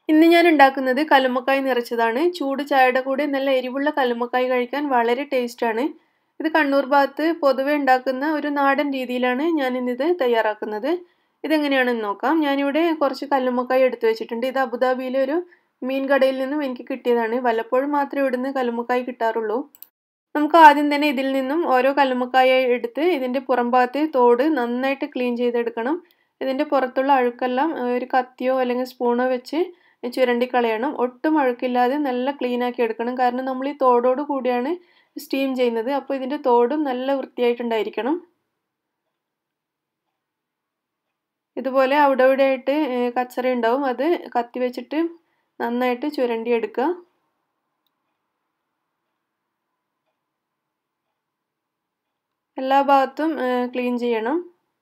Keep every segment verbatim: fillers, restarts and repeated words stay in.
ഇന്ന് ഞാൻ ഉണ്ടാക്കുന്നത് കല്ലുമ്മക്കായ് നിറച്ചതാണ്. ചൂട് ചായയുടെ കൂടെ നല്ല എരിവുള്ള കല്ലുമ്മക്കായ് കഴിക്കാൻ വളരെ ടേസ്റ്റാണ്. ഇത് കണ്ണൂർ ഭാഗത്ത് പൊതുവെ ഉണ്ടാക്കുന്ന ഒരു നാടൻ രീതിയിലാണ് ഞാൻ ഇന്നിത് തയ്യാറാക്കുന്നത്. ഇതെങ്ങനെയാണെന്ന് നോക്കാം. ഞാനിവിടെ കുറച്ച് കല്ലുമ്മക്കായ് എടുത്തു വെച്ചിട്ടുണ്ട്. ഇത് അബുദാബിയിലെ ഒരു മീൻ കടയിൽ നിന്നും എനിക്ക് കിട്ടിയതാണ്. വല്ലപ്പോഴും മാത്രമേ ഇവിടുന്ന് കല്ലുമ്മക്കായ് കിട്ടാറുള്ളൂ. നമുക്ക് ആദ്യം തന്നെ ഇതിൽ നിന്നും ഓരോ കല്ലുമ്മക്കായായി എടുത്ത് ഇതിൻ്റെ പുറം ഭാഗത്തെ തോട് നന്നായിട്ട് ക്ലീൻ ചെയ്തെടുക്കണം. ഇതിൻ്റെ പുറത്തുള്ള അഴുക്കെല്ലാം ഒരു കത്തിയോ അല്ലെങ്കിൽ സ്പൂണോ വെച്ച് ചുരണ്ടി കളയണം. ഒട്ടും അഴുക്കില്ലാതെ നല്ല ക്ലീൻ ആക്കി എടുക്കണം. കാരണം നമ്മൾ ഈ തോടോട് കൂടിയാണ് സ്റ്റീം ചെയ്യുന്നത്. അപ്പോൾ ഇതിൻ്റെ തോടും നല്ല വൃത്തിയായിട്ടുണ്ടായിരിക്കണം. ഇതുപോലെ അവിടെ ഇവിടെ ആയിട്ട് കച്ചറ ഉണ്ടാവും. അത് കത്തി വെച്ചിട്ട് നന്നായിട്ട് ചുരണ്ടി എടുക്കുക. എല്ലാ ഭാഗത്തും ക്ലീൻ ചെയ്യണം.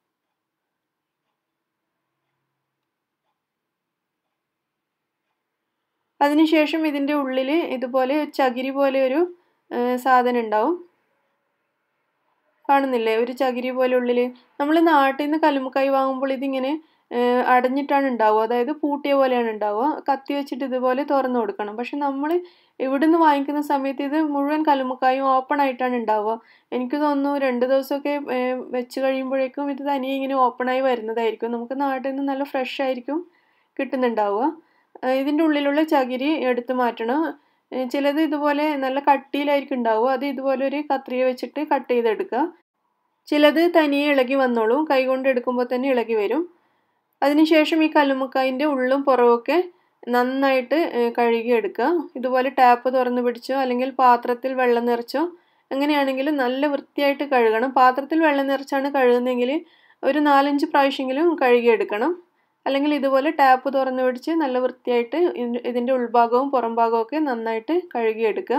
അതിനുശേഷം ഇതിൻ്റെ ഉള്ളിൽ ഇതുപോലെ ചകിരി പോലെ ഒരു സാധനം ഉണ്ടാവും. കാണുന്നില്ലേ? ഒരു ചകിരി പോലെ ഉള്ളിൽ. നമ്മൾ നാട്ടിൽ നിന്ന് കല്ലുമ്മക്കായ് വാങ്ങുമ്പോൾ ഇതിങ്ങനെ അടഞ്ഞിട്ടാണ് ഉണ്ടാവുക. അതായത് പൂട്ടിയ പോലെയാണ് ഉണ്ടാവുക. കത്തി വെച്ചിട്ട് ഇതുപോലെ തുറന്നു കൊടുക്കണം. പക്ഷെ നമ്മൾ ഇവിടുന്ന് വാങ്ങിക്കുന്ന സമയത്ത് ഇത് മുഴുവൻ കല്ലുമ്മക്കായും ഓപ്പൺ ആയിട്ടാണ് ഉണ്ടാവുക. എനിക്ക് തോന്നുന്നു രണ്ട് ദിവസമൊക്കെ വെച്ച് കഴിയുമ്പോഴേക്കും ഇത് തനിയെ ഇങ്ങനെ ഓപ്പണായി വരുന്നതായിരിക്കും. നമുക്ക് നാട്ടിൽ നിന്ന് നല്ല ഫ്രഷ് ആയിരിക്കും കിട്ടുന്നുണ്ടാവുക. ഇതിൻ്റെ ഉള്ളിലുള്ള ചകിരി എടുത്തു മാറ്റണം. ചിലത് ഇതുപോലെ നല്ല കട്ടിയിലായിരിക്കും ഉണ്ടാവുക. അത് ഇതുപോലെ ഒരു കത്രിക വെച്ചിട്ട് കട്ട് ചെയ്തെടുക്കുക. ചിലത് തനിയെ ഇളകി വന്നോളും. കൈകൊണ്ട് എടുക്കുമ്പോൾ തന്നെ ഇളകി വരും. അതിനുശേഷം ഈ കല്ലുമ്മക്കായിൻ്റെ ഉള്ളും പുറമൊക്കെ നന്നായിട്ട് കഴുകിയെടുക്കുക. ഇതുപോലെ ടാപ്പ് തുറന്ന് പിടിച്ചോ അല്ലെങ്കിൽ പാത്രത്തിൽ വെള്ളം നിറച്ചോ എങ്ങനെയാണെങ്കിലും നല്ല വൃത്തിയായിട്ട് കഴുകണം. പാത്രത്തിൽ വെള്ളം നിറച്ചാണ് കഴുകുന്നതെങ്കിൽ ഒരു നാലഞ്ച് പ്രാവശ്യമെങ്കിലും കഴുകിയെടുക്കണം. അല്ലെങ്കിൽ ഇതുപോലെ ടാപ്പ് തുറന്ന് പിടിച്ച് നല്ല വൃത്തിയായിട്ട് ഇതിൻ്റെ ഉൾഭാഗവും പുറം ഭാഗവും ഒക്കെ നന്നായിട്ട് കഴുകിയെടുക്കുക.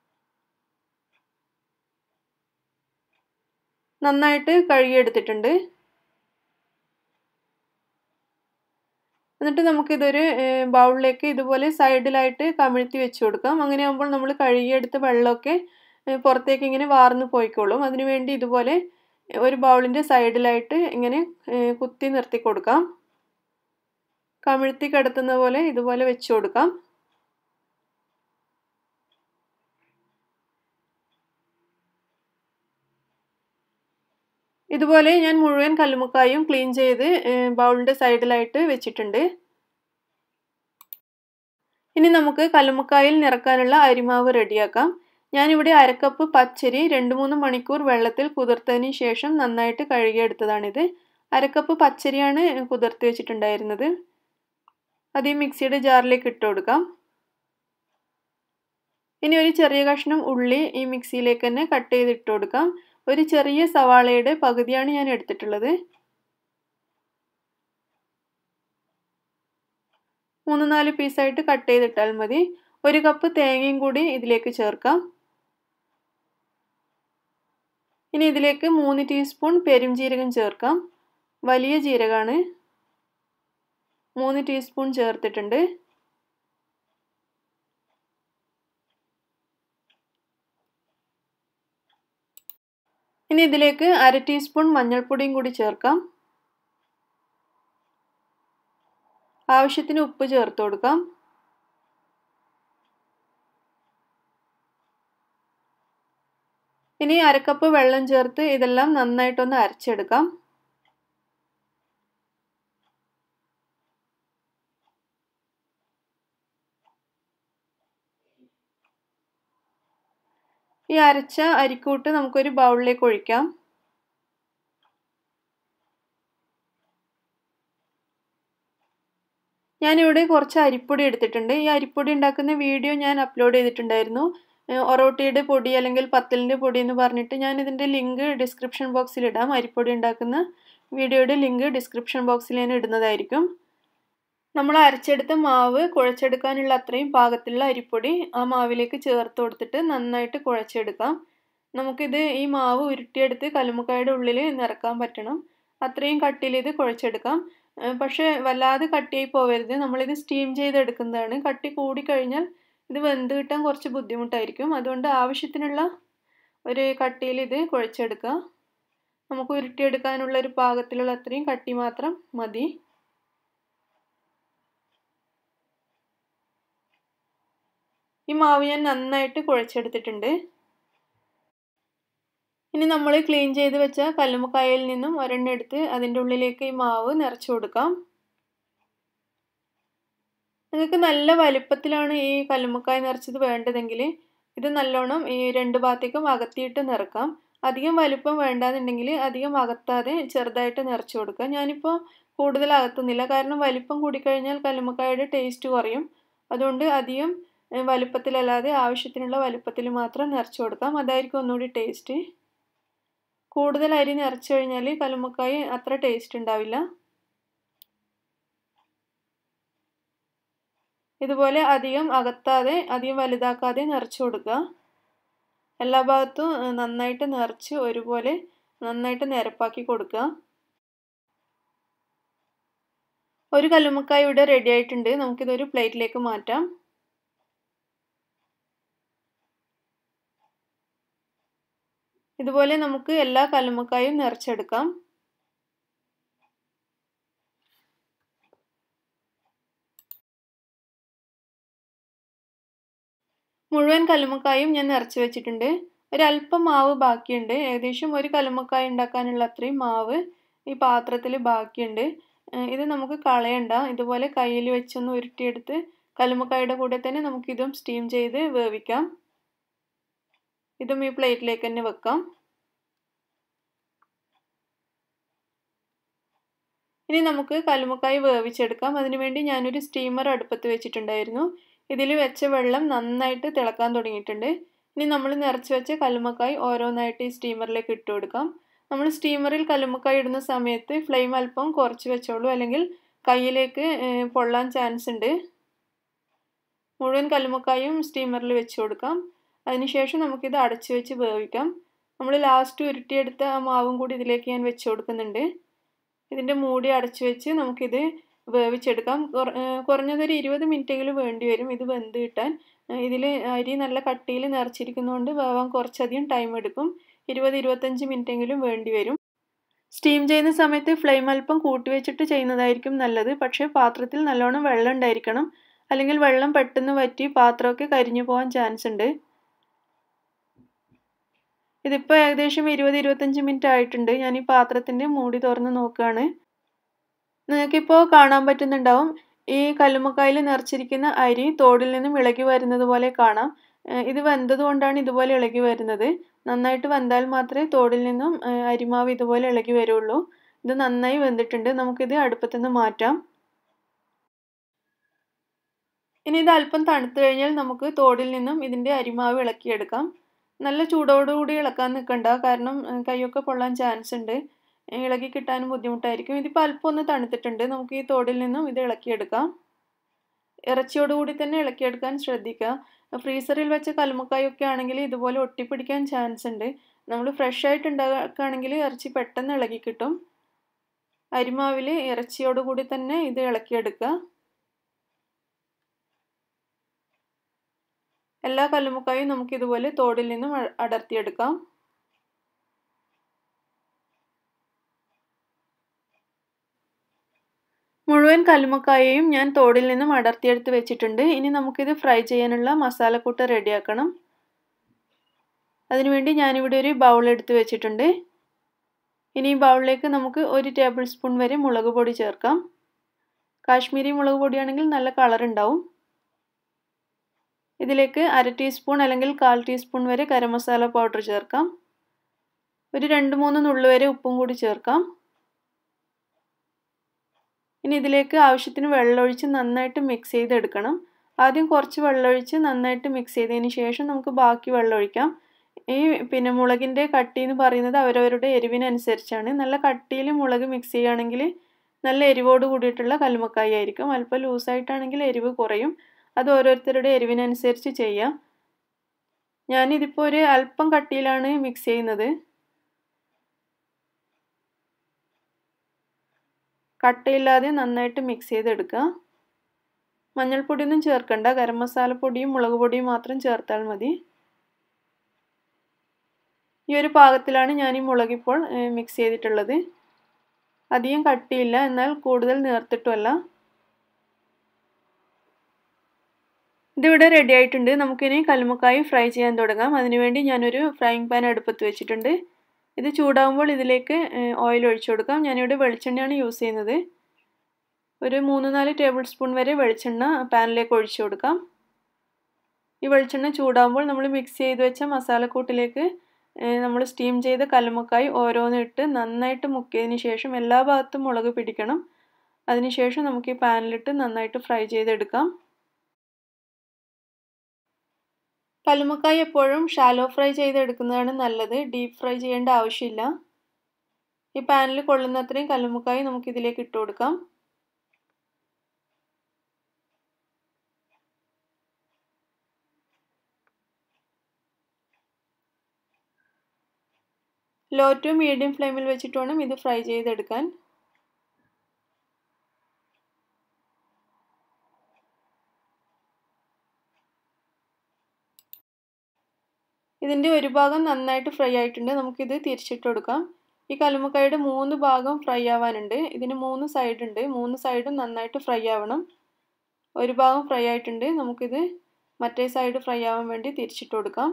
നന്നായിട്ട് കഴുകിയെടുത്തിട്ടുണ്ട്. എന്നിട്ട് നമുക്കിതൊരു ബൗളിലേക്ക് ഇതുപോലെ സൈഡിലായിട്ട് കമിഴ്ത്തി വെച്ച് കൊടുക്കാം. അങ്ങനെ ആകുമ്പോൾ നമ്മൾ കഴുകിയെടുത്ത വെള്ളമൊക്കെ പുറത്തേക്ക് ഇങ്ങനെ വാർന്ന് പോയിക്കോളും. അതിനുവേണ്ടി ഇതുപോലെ ഒരു ബൗളിൻ്റെ സൈഡിലായിട്ട് ഇങ്ങനെ കുത്തി നിർത്തി കൊടുക്കാം. കമിഴ്ത്തി കിടത്തുന്ന പോലെ ഇതുപോലെ വെച്ച് കൊടുക്കാം. ഇതുപോലെ ഞാൻ മുഴുവൻ കല്ലുമ്മക്കായും ക്ലീൻ ചെയ്ത് ബൗളിൻ്റെ സൈഡിലായിട്ട് വെച്ചിട്ടുണ്ട്. ഇനി നമുക്ക് കല്ലുമ്മക്കായിൽ നിറക്കാനുള്ള അരിമാവ് റെഡിയാക്കാം. ഞാനിവിടെ അരക്കപ്പ് പച്ചരി രണ്ട് മൂന്ന് മണിക്കൂർ വെള്ളത്തിൽ കുതിർത്തതിന് ശേഷം നന്നായിട്ട് കഴുകിയെടുത്തതാണിത്. അരക്കപ്പ് പച്ചരിയാണ് കുതിർത്തി വെച്ചിട്ടുണ്ടായിരുന്നത്. അത് ഈ മിക്സിയുടെ ജാറിലേക്ക് ഇട്ട് കൊടുക്കാം. ഇനി ഒരു ചെറിയ കഷ്ണം ഉള്ളി ഈ മിക്സിയിലേക്ക് തന്നെ കട്ട് ചെയ്ത് ഇട്ട് കൊടുക്കാം. ഒരു ചെറിയ സവാളയുടെ പകുതിയാണ് ഞാൻ എടുത്തിട്ടുള്ളത്. മൂന്ന് നാല് പീസായിട്ട് കട്ട് ചെയ്തിട്ടാൽ മതി. ഒരു കപ്പ് തേങ്ങയും കൂടി ഇതിലേക്ക് ചേർക്കാം. ഇനി ഇതിലേക്ക് മൂന്ന് ടീസ്പൂൺ പെരുംജീരകം ചേർക്കാം. വലിയ ജീരകമാണ്. മൂന്ന് ടീസ്പൂൺ ചേർത്തിട്ടുണ്ട്. ഇനി ഇതിലേക്ക് അര ടീസ്പൂൺ മഞ്ഞൾപ്പൊടിയും കൂടി ചേർക്കാം. ആവശ്യത്തിന് ഉപ്പ് ചേർത്ത് കൊടുക്കാം. ഇനി അരക്കപ്പ് വെള്ളം ചേർത്ത് ഇതെല്ലാം നന്നായിട്ടൊന്ന് അരച്ചെടുക്കാം. ഈ അരച്ച അരിക്കൂട്ട് നമുക്കൊരു ബൗളിലേക്ക് ഒഴിക്കാം. ഞാനിവിടെ കുറച്ച് അരിപ്പൊടി എടുത്തിട്ടുണ്ട്. ഈ അരിപ്പൊടി ഉണ്ടാക്കുന്ന വീഡിയോ ഞാൻ അപ്ലോഡ് ചെയ്തിട്ടുണ്ടായിരുന്നു. ഒറോട്ടിയുടെ പൊടി അല്ലെങ്കിൽ പത്തലിൻ്റെ പൊടി എന്ന് പറഞ്ഞിട്ട്. ഞാൻ ഇതിൻ്റെ ലിങ്ക് ഡിസ്ക്രിപ്ഷൻ ബോക്സിൽ ഇടാം. അരിപ്പൊടി ഉണ്ടാക്കുന്ന വീഡിയോയുടെ ലിങ്ക് ഡിസ്ക്രിപ്ഷൻ ബോക്സിൽ ഞാൻ ഇടുന്നതായിരിക്കും. നമ്മൾ അരച്ചെടുത്ത മാവ് കുഴച്ചെടുക്കാനുള്ള അത്രയും പാകത്തിലുള്ള അരിപ്പൊടി ആ മാവിലേക്ക് ചേർത്ത് കൊടുത്തിട്ട് നന്നായിട്ട് കുഴച്ചെടുക്കാം. നമുക്കിത് ഈ മാവ് ഉരുട്ടിയെടുത്ത് കല്ലുമ്മക്കായുടെ ഉള്ളിൽ നിറക്കാൻ പറ്റണം. അത്രയും കട്ടിയിൽ ഇത് കുഴച്ചെടുക്കാം. പക്ഷേ വല്ലാതെ കട്ടിയായി പോവരുത്. നമ്മളിത് സ്റ്റീം ചെയ്തെടുക്കുന്നതാണ്. കട്ടി കൂടിക്കഴിഞ്ഞാൽ ഇത് വെന്ത് കിട്ടാൻ കുറച്ച് ബുദ്ധിമുട്ടായിരിക്കും. അതുകൊണ്ട് ആവശ്യത്തിനുള്ള ഒരു കട്ടിയിൽ ഇത് കുഴച്ചെടുക്കുക. നമുക്ക് ഉരുട്ടിയെടുക്കാനുള്ള ഒരു പാകത്തിലുള്ള അത്രയും കട്ടി മാത്രം മതി. ഈ മാവ് ഞാൻ നന്നായിട്ട് കുഴച്ചെടുത്തിട്ടുണ്ട്. ഇനി നമ്മൾ ക്ലീൻ ചെയ്ത് വെച്ച കല്ലുമ്മക്കായയിൽ നിന്നും ഒരെണ്ണം എടുത്ത് അതിൻ്റെ ഉള്ളിലേക്ക് ഈ മാവ് നിറച്ചു കൊടുക്കാം. നിങ്ങൾക്ക് നല്ല വലിപ്പത്തിലാണ് ഈ കല്ലുമ്മക്കായ നിറച്ചത് വേണ്ടതെങ്കിൽ ഇത് നല്ലോണം ഈ രണ്ട് ഭാഗത്തേക്കും അകത്തിയിട്ട് നിറക്കാം. അധികം വലിപ്പം വേണ്ടാന്നുണ്ടെങ്കിൽ അധികം അകത്താതെ ചെറുതായിട്ട് നിറച്ചു കൊടുക്കുക. ഞാനിപ്പോൾ കൂടുതൽ അകത്തുന്നില്ല, കാരണം വലിപ്പം കൂടിക്കഴിഞ്ഞാൽ കല്ലുമ്മക്കായയുടെ ടേസ്റ്റ് കുറയും. അതുകൊണ്ട് അധികം വലിപ്പത്തിലല്ലാതെ ആവശ്യത്തിനുള്ള വലിപ്പത്തിൽ മാത്രം നിറച്ചു കൊടുക്കാം. അതായിരിക്കും ഒന്നുകൂടി ടേസ്റ്റ്. കൂടുതൽ അരി നിറച്ചു കഴിഞ്ഞാൽ കല്ലുമ്മക്കായ അത്ര ടേസ്റ്റ് ഉണ്ടാവില്ല. ഇതുപോലെ അധികം അകത്താതെ അധികം വലുതാക്കാതെ നിറച്ചു കൊടുക്കുക. എല്ലാ ഭാഗത്തും നന്നായിട്ട് നിറച്ച് ഒരുപോലെ നന്നായിട്ട് നിരപ്പാക്കി കൊടുക്കുക. ഒരു കല്ലുമ്മക്കായ ഇവിടെ റെഡി ആയിട്ടുണ്ട്. നമുക്കിതൊരു പ്ലേറ്റിലേക്ക് മാറ്റാം. ഇതുപോലെ നമുക്ക് എല്ലാ കല്ലുമ്മക്കായും നിറച്ചെടുക്കാം. മുഴുവൻ കല്ലുമ്മക്കായും ഞാൻ നിറച്ച് വെച്ചിട്ടുണ്ട്. ഒരല്പം മാവ് ബാക്കിയുണ്ട്. ഏകദേശം ഒരു കല്ലുമ്മക്കായ ഉണ്ടാക്കാനുള്ള അത്രയും മാവ് ഈ പാത്രത്തിൽ ബാക്കിയുണ്ട്. ഇത് നമുക്ക് കളയണ്ട. ഇതുപോലെ കയ്യിൽ വെച്ചൊന്ന് ഉരുട്ടിയെടുത്ത് കല്ലുമ്മക്കായുടെ കൂടെ തന്നെ നമുക്കിതും സ്റ്റീം ചെയ്ത് വേവിക്കാം. ഇതും ഈ പ്ലേറ്റിലേക്ക് തന്നെ വെക്കാം. ഇനി നമുക്ക് കല്ലുമ്മക്കായ വേവിച്ചെടുക്കാം. അതിനുവേണ്ടി ഞാനൊരു സ്റ്റീമർ അടുപ്പത്ത് വെച്ചിട്ടുണ്ടായിരുന്നു. ഇതിൽ വെച്ച വെള്ളം നന്നായിട്ട് തിളക്കാൻ തുടങ്ങിയിട്ടുണ്ട്. ഇനി നമ്മൾ നിറച്ച് വെച്ച കല്ലുമ്മക്കായ ഓരോന്നായിട്ട് ഈ സ്റ്റീമറിലേക്ക് ഇട്ട് കൊടുക്കാം. നമ്മൾ സ്റ്റീമറിൽ കല്ലുമ്മക്കായ ഇടുന്ന സമയത്ത് ഫ്ലെയിം അല്പം കുറച്ച് വെച്ചോളൂ, അല്ലെങ്കിൽ കയ്യിലേക്ക് പൊള്ളാൻ ചാൻസ് ഉണ്ട്. മുഴുവൻ കല്ലുമ്മക്കായും സ്റ്റീമറിൽ വെച്ച് കൊടുക്കാം. അതിനുശേഷം നമുക്കിത് അടച്ചു വെച്ച് വേവിക്കാം. നമ്മൾ ലാസ്റ്റ് ഉരുട്ടിയെടുത്ത ആ മാവും കൂടി ഇതിലേക്ക് ഞാൻ വെച്ച് കൊടുക്കുന്നുണ്ട്. ഇതിൻ്റെ മൂടി അടച്ചു വെച്ച് നമുക്കിത് വേവിച്ചെടുക്കാം. കുറഞ്ഞതൊരു ഇരുപത് മിനിറ്റെങ്കിലും വേണ്ടി വരും ഇത് വെന്ത് കിട്ടാൻ. ഇതിൽ അരി നല്ല കട്ടിയിൽ നിറച്ചിരിക്കുന്നതുകൊണ്ട് വേവാൻ കുറച്ചധികം ടൈം എടുക്കും. ഇരുപത് ഇരുപത്തഞ്ച് മിനിറ്റെങ്കിലും വേണ്ടി വരും. സ്റ്റീം ചെയ്യുന്ന സമയത്ത് ഫ്ലെയിം അല്പം കൂട്ടി വെച്ചിട്ട് ചെയ്യുന്നതായിരിക്കും നല്ലത്. പക്ഷേ പാത്രത്തിൽ നല്ലോണം വെള്ളം ഉണ്ടായിരിക്കണം, അല്ലെങ്കിൽ വെള്ളം പെട്ടെന്ന് വറ്റി പാത്രമൊക്കെ കരിഞ്ഞു പോകാൻ ചാൻസ് ഉണ്ട്. ഇതിപ്പോൾ ഏകദേശം ഇരുപത് ഇരുപത്തഞ്ച് മിനിറ്റ് ആയിട്ടുണ്ട്. ഞാൻ ഈ പാത്രത്തിൻ്റെ മൂടി തുറന്ന് നോക്കുകയാണ്. നിങ്ങൾക്കിപ്പോൾ കാണാൻ പറ്റുന്നുണ്ടാവും, ഈ കല്ലുമ്മക്കായിൽ നിറച്ചിരിക്കുന്ന അരി തോടിൽ നിന്നും ഇളകി വരുന്നത് പോലെ കാണാം. ഇത് വെന്തത് കൊണ്ടാണ് ഇതുപോലെ ഇളകി വരുന്നത്. നന്നായിട്ട് വെന്താൽ മാത്രമേ തോടിൽ നിന്നും അരിമാവ് ഇതുപോലെ ഇളകി വരുള്ളൂ. ഇത് നന്നായി വെന്തിട്ടുണ്ട്. നമുക്കിത് അടുപ്പത്തു നിന്ന് മാറ്റാം. ഇനി ഇത് അല്പം തണുത്തു കഴിഞ്ഞാൽ നമുക്ക് തോടിൽ നിന്നും ഇതിൻ്റെ അരിമാവ് ഇളക്കിയെടുക്കാം. നല്ല ചൂടോടുകൂടി ഇളക്കാൻ നിൽക്കണ്ട, കാരണം കൈയൊക്കെ പൊള്ളാൻ ചാൻസ് ഉണ്ട്. ഇളകി കിട്ടാനും ബുദ്ധിമുട്ടായിരിക്കും. ഇതിപ്പോൾ അല്പം ഒന്ന് തണുത്തിട്ടുണ്ട്. നമുക്ക് ഈ തോടിൽ നിന്നും ഇത് ഇളക്കിയെടുക്കാം. ഇറച്ചിയോടുകൂടി തന്നെ ഇളക്കിയെടുക്കാൻ ശ്രദ്ധിക്കുക. ഫ്രീസറിൽ വെച്ച കല്ലുമ്മക്കായൊക്കെ ആണെങ്കിൽ ഇതുപോലെ ഒട്ടിപ്പിടിക്കാൻ ചാൻസ് ഉണ്ട്. നമ്മൾ ഫ്രഷ് ആയിട്ട് ഉണ്ടാക്കുകയാണെങ്കിൽ ഇറച്ചി പെട്ടെന്ന് ഇളകി കിട്ടും. അരിമാവിൽ ഇറച്ചിയോടുകൂടി തന്നെ ഇത് ഇളക്കിയെടുക്കുക. എല്ലാ കല്ലുമ്മക്കായും നമുക്കിതുപോലെ തോടിൽ നിന്നും അടർത്തിയെടുക്കാം. മുഴുവൻ കല്ലുമ്മക്കായയും ഞാൻ തോടിൽ നിന്നും അടർത്തിയെടുത്ത് വെച്ചിട്ടുണ്ട്. ഇനി നമുക്കിത് ഫ്രൈ ചെയ്യാനുള്ള മസാലക്കൂട്ട് റെഡിയാക്കണം. അതിനുവേണ്ടി ഞാനിവിടെ ഒരു ബൗൾ എടുത്ത് വെച്ചിട്ടുണ്ട്. ഇനി ഈ ബൗളിലേക്ക് നമുക്ക് ഒരു ടേബിൾ സ്പൂൺ വരെ മുളക് പൊടി ചേർക്കാം. കാശ്മീരി മുളക് പൊടിയാണെങ്കിൽ നല്ല കളർ ഉണ്ടാവും. ഇതിലേക്ക് അര ടീസ്പൂൺ അല്ലെങ്കിൽ കാൽ ടീസ്പൂൺ വരെ ഗരം മസാല പൗഡർ ചേർക്കാം. ഒരു രണ്ട് മൂന്ന് നുള്ളു വരെ ഉപ്പും കൂടി ചേർക്കാം. ഇനി ഇതിലേക്ക് ആവശ്യത്തിന് വെള്ളമൊഴിച്ച് നന്നായിട്ട് മിക്സ് ചെയ്തെടുക്കണം. ആദ്യം കുറച്ച് വെള്ളമൊഴിച്ച് നന്നായിട്ട് മിക്സ് ചെയ്തതിന് ശേഷം നമുക്ക് ബാക്കി വെള്ളം ഒഴിക്കാം. ഈ പിന്നെ മുളകിൻ്റെ കട്ടി എന്ന് പറയുന്നത് അവരവരുടെ എരിവിനനുസരിച്ചാണ്. നല്ല കട്ടിയിൽ മുളക് മിക്സ് ചെയ്യുകയാണെങ്കിൽ നല്ല എരിവോട് കൂടിയിട്ടുള്ള കല്ലുമ്മക്കായ ആയിരിക്കും. അല്പം ലൂസായിട്ടാണെങ്കിൽ എരിവ് കുറയും. അത് ഓരോരുത്തരുടെ എരിവിനനുസരിച്ച് ചെയ്യാം. ഞാനിതിപ്പോൾ ഒരു അല്പം കട്ടിയിലാണ് മിക്സ് ചെയ്യുന്നത്. കട്ടയില്ലാതെ നന്നായിട്ട് മിക്സ് ചെയ്തെടുക്കുക. മഞ്ഞൾപ്പൊടിയൊന്നും ചേർക്കണ്ട, ഗരം മസാലപ്പൊടിയും മുളക് പൊടിയും മാത്രം ചേർത്താൽ മതി. ഈ ഒരു പാകത്തിലാണ് ഞാൻ ഈ മുളകിപ്പോൾ മിക്സ് ചെയ്തിട്ടുള്ളത്. അധികം കട്ടിയില്ല, എന്നാൽ കൂടുതൽ നേർത്തിട്ടുമല്ല. ഇതിവിടെ റെഡി ആയിട്ടുണ്ട്. നമുക്കിനി കല്ലുമ്മക്കായ ഫ്രൈ ചെയ്യാൻ തുടങ്ങാം. അതിനുവേണ്ടി ഞാനൊരു ഫ്രൈയിങ് പാൻ അടുപ്പത്ത് വെച്ചിട്ടുണ്ട്. ഇത് ചൂടാകുമ്പോൾ ഇതിലേക്ക് ഓയിൽ ഒഴിച്ചു കൊടുക്കാം. ഞാനിവിടെ വെളിച്ചെണ്ണയാണ് യൂസ് ചെയ്യുന്നത്. ഒരു മൂന്ന് നാല് ടേബിൾ സ്പൂൺ വരെ വെളിച്ചെണ്ണ പാനിലേക്ക് ഒഴിച്ചു കൊടുക്കാം. ഈ വെളിച്ചെണ്ണ ചൂടാകുമ്പോൾ നമ്മൾ മിക്സ് ചെയ്ത് വെച്ച മസാലക്കൂട്ടിലേക്ക് നമ്മൾ സ്റ്റീം ചെയ്ത കല്ലുമ്മക്കായ ഓരോന്നിട്ട് നന്നായിട്ട് മുക്കിയതിന് ശേഷം എല്ലാ ഭാഗത്തും മുളക് പിടിക്കണം. അതിനുശേഷം നമുക്ക് ഈ പാനിലിട്ട് നന്നായിട്ട് ഫ്രൈ ചെയ്തെടുക്കാം. കല്ലുമ്മക്കായ എപ്പോഴും ഷാലോ ഫ്രൈ ചെയ്തെടുക്കുന്നതാണ് നല്ലത്. ഡീപ്പ് ഫ്രൈ ചെയ്യേണ്ട ആവശ്യമില്ല. ഈ പാനിൽ കൊള്ളുന്നത്രയും കല്ലുമ്മക്കായ നമുക്ക് ഇതിലേക്ക് ഇട്ട് കൊടുക്കാം. ലോ ടു മീഡിയം ഫ്ലെയിമിൽ വെച്ചിട്ട് വേണം ഇത് ഫ്രൈ ചെയ്തെടുക്കാൻ. ഇതിൻ്റെ ഒരു ഭാഗം നന്നായിട്ട് ഫ്രൈ ആയിട്ടുണ്ട്. നമുക്കിത് തിരിച്ചിട്ട് കൊടുക്കാം. ഈ കല്ലുമ്മക്കായുടെ മൂന്ന് ഭാഗം ഫ്രൈ ആവാനുണ്ട്. ഇതിന് മൂന്ന് സൈഡ് ഉണ്ട്. മൂന്ന് സൈഡും നന്നായിട്ട് ഫ്രൈ ആവണം. ഒരു ഭാഗം ഫ്രൈ ആയിട്ടുണ്ട്. നമുക്കിത് മറ്റേ സൈഡ് ഫ്രൈ ആവാൻ വേണ്ടി തിരിച്ചിട്ട് കൊടുക്കാം.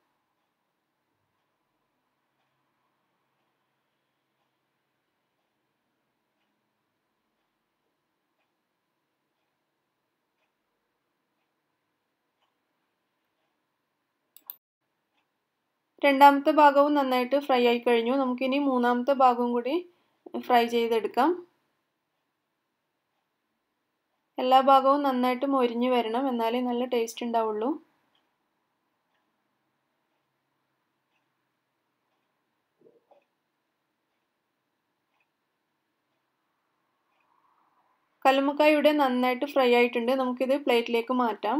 രണ്ടാമത്തെ ഭാഗവും നന്നായിട്ട് ഫ്രൈ ആയി കഴിഞ്ഞു. നമുക്കിനി മൂന്നാമത്തെ ഭാഗവും കൂടി ഫ്രൈ ചെയ്തെടുക്കാം. എല്ലാ ഭാഗവും നന്നായിട്ട് മൊരിഞ്ഞു വരണം, എന്നാലേ നല്ല ടേസ്റ്റ് ഉണ്ടാവുള്ളൂ. കല്ലുമ്മക്കായ ഇവിടെ നന്നായിട്ട് ഫ്രൈ ആയിട്ടുണ്ട്. നമുക്കിത് പ്ലേറ്റിലേക്ക് മാറ്റാം.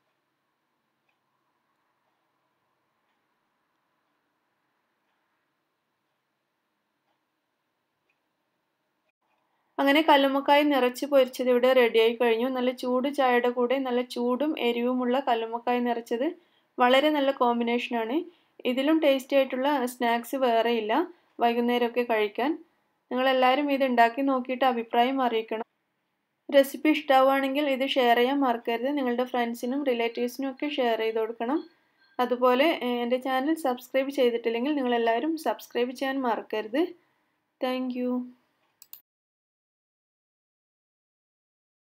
അങ്ങനെ കല്ലുമ്മക്കായ നിറച്ച് പൊരിച്ചത് ഇവിടെ റെഡിയായി കഴിഞ്ഞു. നല്ല ചൂട് ചായയുടെ കൂടെ നല്ല ചൂടും എരിവുമുള്ള കല്ലുമ്മക്കായ നിറച്ചത് വളരെ നല്ല കോമ്പിനേഷനാണ്. ഇതിലും ടേസ്റ്റി ആയിട്ടുള്ള സ്നാക്സ് വേറെയില്ല വൈകുന്നേരമൊക്കെ കഴിക്കാൻ. നിങ്ങളെല്ലാവരും ഇത് ഉണ്ടാക്കി നോക്കിയിട്ട് അഭിപ്രായം അറിയിക്കണം. റെസിപ്പി ഇഷ്ടമാവുകയാണെങ്കിൽ ഇത് ഷെയർ ചെയ്യാൻ മറക്കരുത്. നിങ്ങളുടെ ഫ്രണ്ട്സിനും റിലേറ്റീവ്സിനും ഒക്കെ ഷെയർ ചെയ്ത് കൊടുക്കണം. അതുപോലെ എൻ്റെ ചാനൽ സബ്സ്ക്രൈബ് ചെയ്തിട്ടില്ലെങ്കിൽ നിങ്ങളെല്ലാവരും സബ്സ്ക്രൈബ് ചെയ്യാൻ മറക്കരുത്. Thank U.